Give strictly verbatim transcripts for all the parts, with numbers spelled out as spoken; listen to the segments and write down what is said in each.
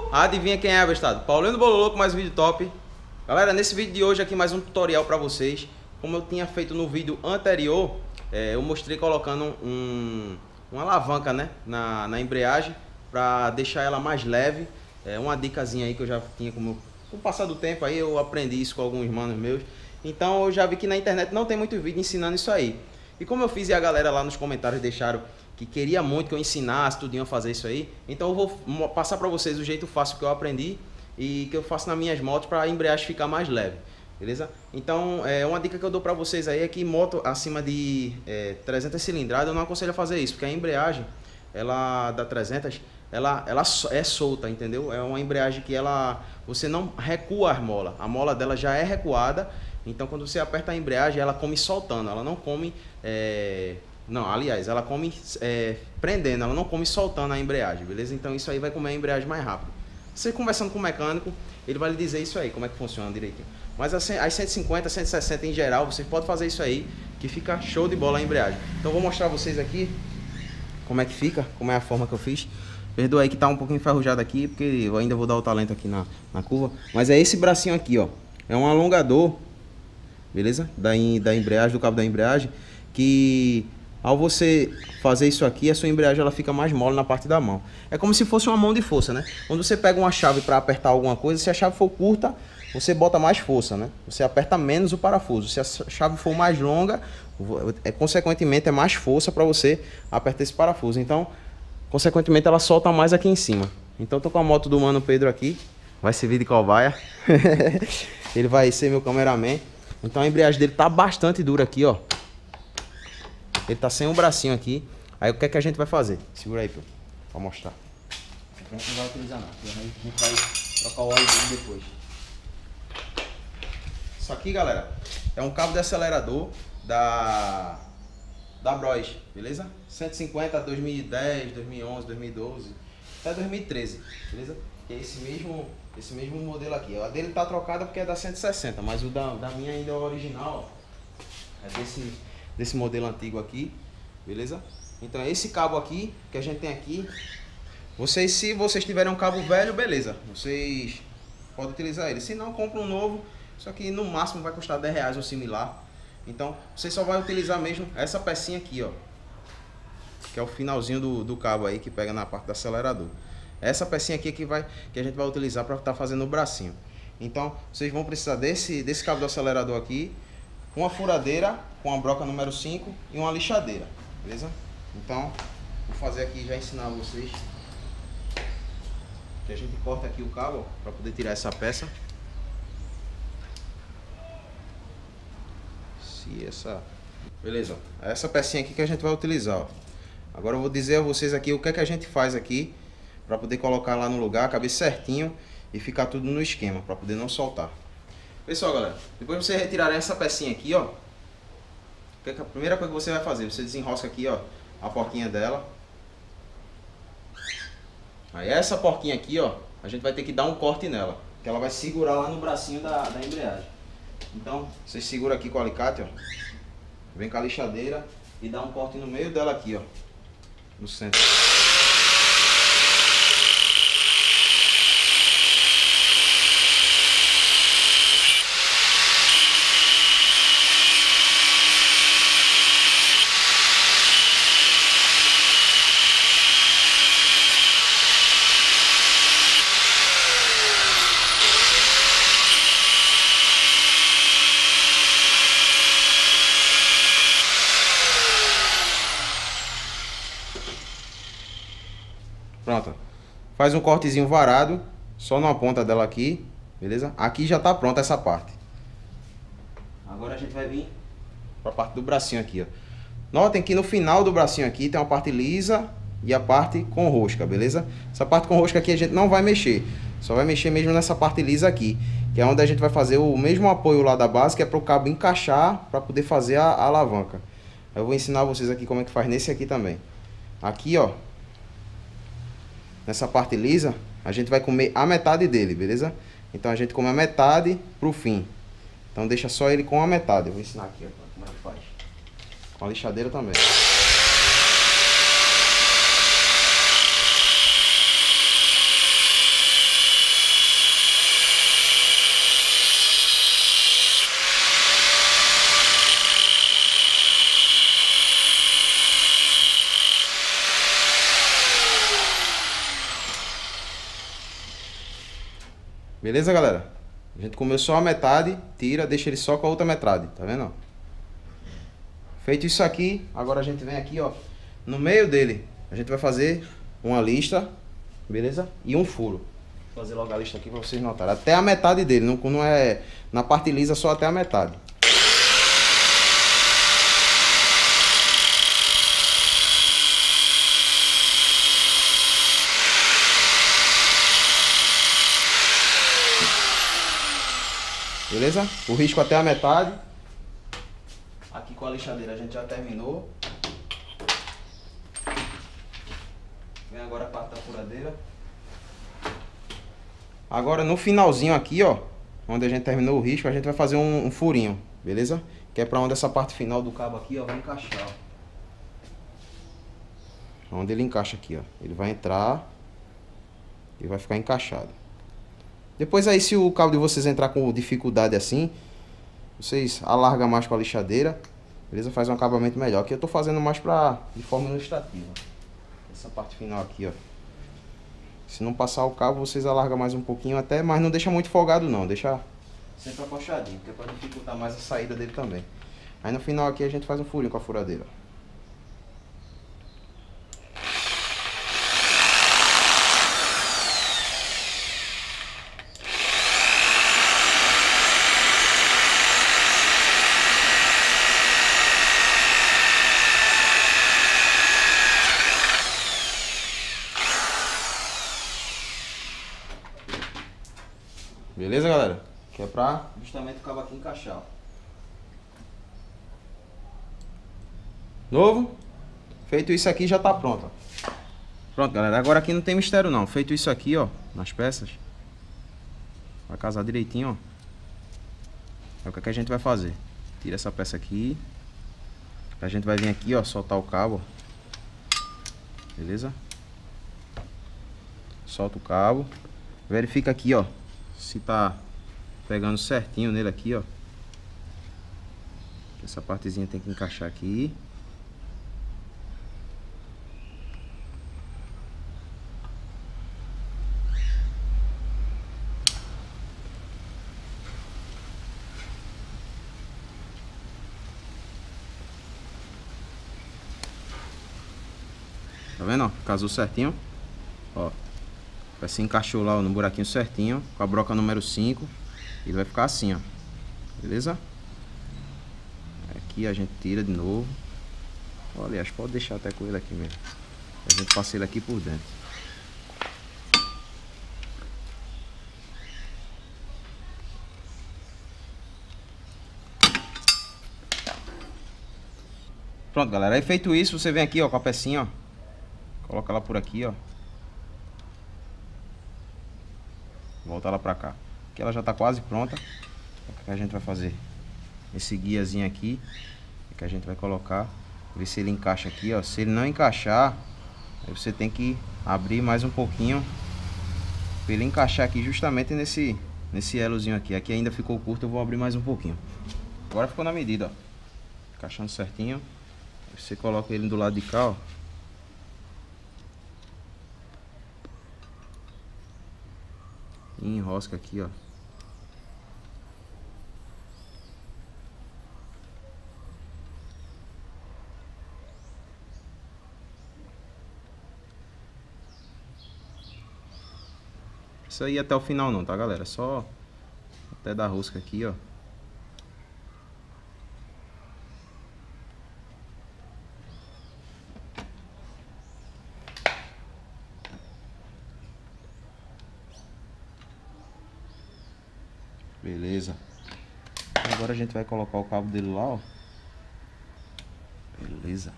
Adivinha quem é, abestado? Paulino Bololô com mais vídeo top. Galera, nesse vídeo de hoje aqui mais um tutorial pra vocês. Como eu tinha feito no vídeo anterior, é, eu mostrei colocando um, uma alavanca, né, na, na embreagem pra deixar ela mais leve. É uma dicasinha aí que eu já tinha, como com o passar do tempo aí eu aprendi isso com alguns manos meus. Então eu já vi que na internet não tem muito vídeo ensinando isso aí. E como eu fiz e a galera lá nos comentários deixaram que queria muito que eu ensinasse tudinho a fazer isso aí, então eu vou passar para vocês o jeito fácil que eu aprendi e que eu faço nas minhas motos para a embreagem ficar mais leve, beleza? Então é, uma dica que eu dou para vocês aí é que moto acima de é, trezentas cilindradas eu não aconselho a fazer isso, porque a embreagem ela da trezentas ela, ela é solta, entendeu? É uma embreagem que ela você não recua a mola, a mola dela já é recuada. Então quando você aperta a embreagem, ela come soltando, ela não come, é... não, aliás, ela come é, prendendo, ela não come soltando a embreagem, beleza? Então isso aí vai comer a embreagem mais rápido. Você conversando com o mecânico, ele vai lhe dizer isso aí, como é que funciona direitinho. Mas as cento e cinquenta, cento e sessenta em geral, você pode fazer isso aí, que fica show de bola a embreagem. Então vou mostrar vocês aqui como é que fica, como é a forma que eu fiz. Perdoa aí que tá um pouquinho enferrujado aqui, porque eu ainda vou dar o talento aqui na, na curva. Mas é esse bracinho aqui, ó, é um alongador, beleza? Da, da embreagem, do cabo da embreagem, que ao você fazer isso aqui, a sua embreagem ela fica mais mole na parte da mão. É como se fosse uma mão de força, né? Quando você pega uma chave para apertar alguma coisa, se a chave for curta, você bota mais força, né? Você aperta menos o parafuso. Se a chave for mais longa, é, consequentemente é mais força para você apertar esse parafuso. Então, consequentemente ela solta mais aqui em cima. Então tô com a moto do Mano Pedro aqui, vai servir de cobaia. Ele vai ser meu cameraman. Então a embreagem dele tá bastante dura aqui, ó. Ele tá sem um bracinho aqui. Aí o que é que a gente vai fazer? Segura aí, pô, pra mostrar. A gente não vai utilizar nada. A gente vai trocar o óleo dele depois. Isso aqui, galera, é um cabo de acelerador da da Bros, beleza? cento e cinquenta, dois mil e dez, dois mil e onze, dois mil e doze, até dois mil e treze, beleza? Que é esse mesmo esse mesmo modelo aqui. A dele tá trocada porque é da cento e sessenta, mas o da, da minha ainda é o original. É desse desse modelo antigo aqui, beleza? Então é esse cabo aqui que a gente tem aqui. Vocês, se vocês tiverem um cabo velho, beleza, vocês podem utilizar ele. Se não, compra um novo, só que no máximo vai custar dez reais ou similar. Então você só vai utilizar mesmo essa pecinha aqui, ó, que é o finalzinho do, do cabo aí que pega na parte do acelerador. Essa pecinha aqui que, vai, que a gente vai utilizar para estar fazendo o bracinho. Então vocês vão precisar desse, desse cabo do acelerador aqui, uma furadeira com a broca número cinco e uma lixadeira, beleza? Então vou fazer aqui já ensinar vocês que a gente corta aqui o cabo para poder tirar essa peça. Se essa, beleza? Essa pecinha aqui que a gente vai utilizar, ó. Agora eu vou dizer a vocês aqui o que é que a gente faz aqui para poder colocar lá no lugar, caber certinho e ficar tudo no esquema, para poder não soltar. Pessoal, galera, depois de você retirar essa pecinha aqui, ó, que é a primeira coisa que você vai fazer, você desenrosca aqui, ó, a porquinha dela. Aí essa porquinha aqui, ó, a gente vai ter que dar um corte nela, que ela vai segurar lá no bracinho da, da embreagem. Então, você segura aqui com o alicate, ó, vem com a lixadeira e dá um corte no meio dela aqui, ó, no centro. Pronto, faz um cortezinho varado, só na ponta dela aqui, beleza? Aqui já tá pronta essa parte. Agora a gente vai vir para a parte do bracinho aqui, ó. Notem que no final do bracinho aqui tem uma parte lisa e a parte com rosca, beleza? Essa parte com rosca aqui a gente não vai mexer, só vai mexer mesmo nessa parte lisa aqui, que é onde a gente vai fazer o mesmo apoio lá da base, que é para o cabo encaixar para poder fazer a, a alavanca. Eu vou ensinar vocês aqui como é que faz nesse aqui também. Aqui, ó, nessa parte lisa, a gente vai comer a metade dele, beleza? Então a gente come a metade pro fim. Então deixa só ele com a metade. Eu vou ensinar aqui, ó, como é que faz. Com a lixadeira também. Beleza, galera? A gente começou a metade, tira, deixa ele só com a outra metade, tá vendo? Feito isso aqui, agora a gente vem aqui, ó, no meio dele, a gente vai fazer uma lista, beleza? E um furo. Vou fazer logo a lista aqui pra vocês notarem. Até a metade dele, não, não é na parte lisa, só até a metade. Beleza? O risco até a metade. Aqui com a lixadeira a gente já terminou. Vem agora a parte da furadeira. Agora no finalzinho aqui, ó, onde a gente terminou o risco, a gente vai fazer um, um furinho, beleza? Que é pra onde essa parte final do cabo aqui, ó, vai encaixar, ó. Onde ele encaixa aqui, ó. Ele vai entrar e vai ficar encaixado. Depois aí, se o cabo de vocês entrar com dificuldade assim, vocês alargam mais com a lixadeira, beleza? Faz um acabamento melhor. Aqui eu tô fazendo mais pra, de forma ilustrativa. Essa parte final aqui, ó. Se não passar o cabo, vocês alargam mais um pouquinho até, mas não deixa muito folgado não. Deixa sempre acochadinho, porque é pra dificultar mais a saída dele também. Aí no final aqui a gente faz um furinho com a furadeira. Beleza, galera? Que é pra justamente o cabo aqui encaixar. Novo? Feito isso aqui já tá pronto. Pronto, galera. Agora aqui não tem mistério não. Feito isso aqui, ó, nas peças, vai casar direitinho, ó. É o que, é que a gente vai fazer. Tira essa peça aqui. A gente vai vir aqui, ó, soltar o cabo. Beleza? Solta o cabo. Verifica aqui, ó, se tá pegando certinho nele aqui, ó. Essa partezinha tem que encaixar aqui. Tá vendo, ó? Casou certinho, ó. Vai se encaixou lá, ó, no buraquinho certinho, com a broca número cinco. Ele vai ficar assim, ó. Beleza? Aqui a gente tira de novo. Olha, aliás, pode deixar até com ele aqui mesmo. A gente passa ele aqui por dentro. Pronto, galera. Aí feito isso, você vem aqui, ó, com a pecinha, ó. Coloca ela por aqui, ó. Volta ela pra cá. Aqui ela já tá quase pronta. O que a gente vai fazer? Esse guiazinho aqui, que a gente vai colocar. Ver se ele encaixa aqui, ó. Se ele não encaixar, aí você tem que abrir mais um pouquinho pra ele encaixar aqui justamente nesse, nesse elozinho aqui. Aqui ainda ficou curto, eu vou abrir mais um pouquinho. Agora ficou na medida, ó. Encaixando certinho. Você coloca ele do lado de cá, ó. E enrosca aqui, ó. Isso aí até o final não, tá, galera? Só até dar rosca aqui, ó. Beleza. Agora a gente vai colocar o cabo dele lá, ó. Beleza.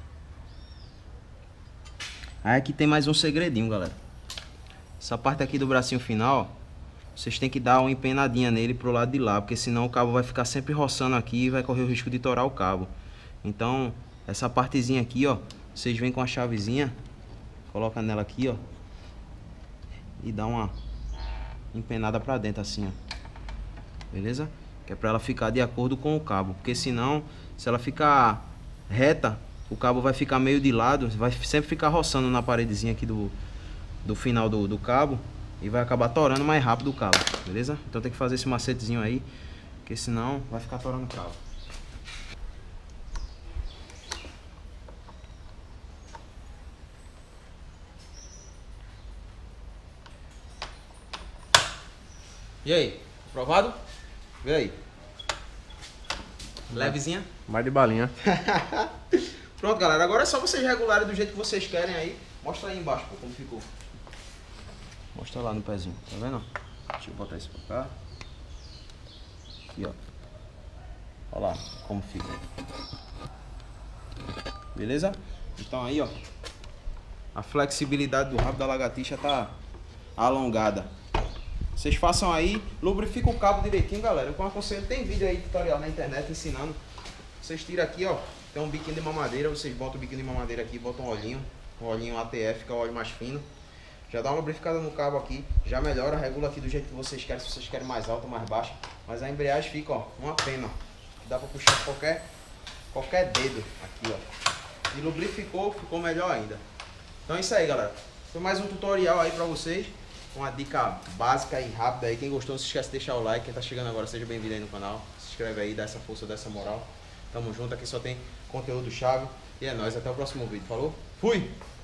Aí aqui tem mais um segredinho, galera. Essa parte aqui do bracinho final, vocês têm que dar uma empenadinha nele pro lado de lá, porque senão o cabo vai ficar sempre roçando aqui e vai correr o risco de torar o cabo. Então, essa partezinha aqui, ó, vocês vêm com a chavezinha, coloca nela aqui, ó, e dá uma empenada pra dentro assim, ó. Beleza? Que é pra ela ficar de acordo com o cabo, porque senão, se ela ficar reta, o cabo vai ficar meio de lado, vai sempre ficar roçando na paredezinha aqui do, do final do, do cabo, e vai acabar torando mais rápido o cabo, beleza? Então tem que fazer esse macetezinho aí, porque senão vai ficar torando o cabo. E aí, aprovado? Vê aí. Levezinha? Mais de balinha. Pronto, galera. Agora é só vocês regularem do jeito que vocês querem aí. Mostra aí embaixo, pô, como ficou. Mostra lá no pezinho, tá vendo? Deixa eu botar isso pra cá. Aqui, ó. Olha lá como fica. Beleza? Então aí, ó. A flexibilidade do rabo da lagartixa tá alongada. Vocês façam aí, lubrifica o cabo direitinho, galera. Eu aconselho, tem vídeo aí, tutorial na internet ensinando. Vocês tiram aqui, ó, tem um biquinho de mamadeira, vocês botam o biquinho de mamadeira aqui, botam um olhinho, um olhinho A T F, que é o óleo mais fino. Já dá uma lubrificada no cabo aqui, já melhora, regula aqui do jeito que vocês querem, se vocês querem mais alto ou mais baixo. Mas a embreagem fica, ó, uma pena. Dá pra puxar qualquer, qualquer dedo aqui, ó. E lubrificou, ficou melhor ainda. Então é isso aí, galera. Foi mais um tutorial aí pra vocês. Uma dica básica e rápida aí. Quem gostou, não se esquece de deixar o like. Quem tá chegando agora, seja bem-vindo aí no canal. Se inscreve aí, dá essa força, dá essa moral. Tamo junto, aqui só tem conteúdo chave. E é nóis, até o próximo vídeo. Falou? Fui!